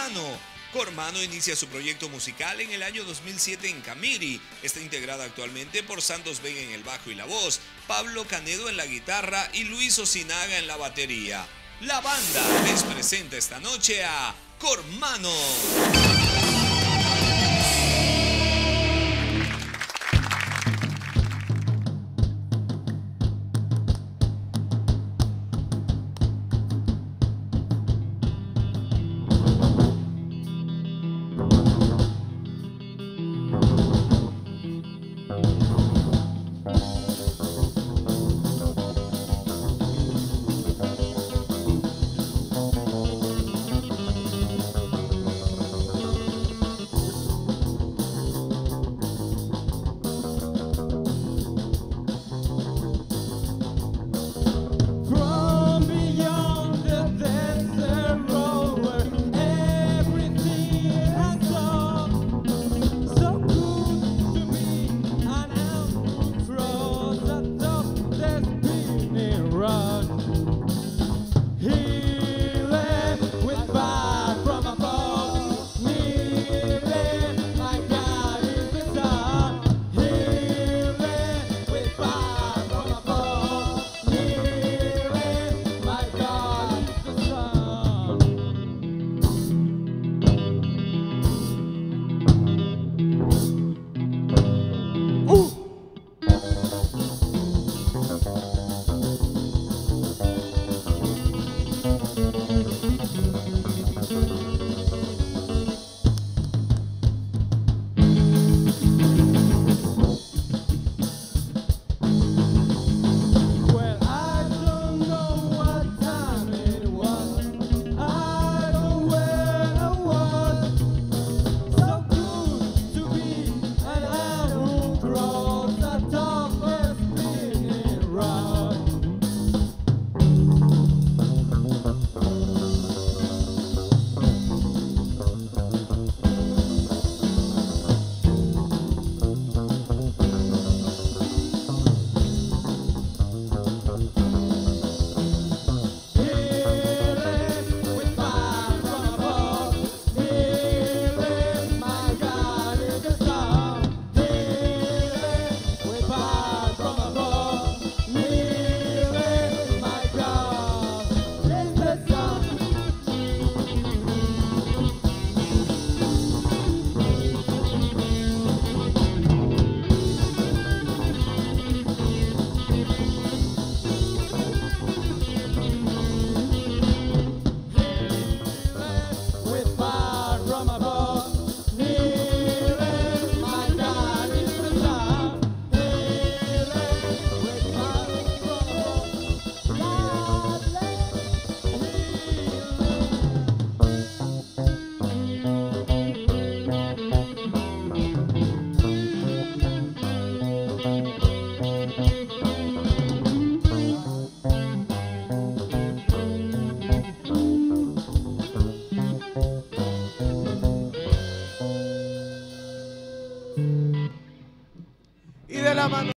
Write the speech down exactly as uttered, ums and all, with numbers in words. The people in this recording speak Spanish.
Cormano. Cormano inicia su proyecto musical en el año dos mil siete en Camiri. Está integrada actualmente por Santos Vega en el bajo y la voz, Pablo Canedo en la guitarra y Luis Osinaga en la batería. La banda les presenta esta noche a Cormano.